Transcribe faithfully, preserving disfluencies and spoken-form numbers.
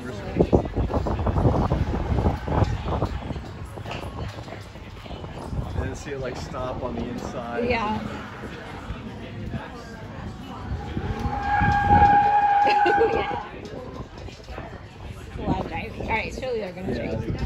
And then see it like stop on the inside. Yeah. Yeah. Live diving. All right, surely they're gonna drink.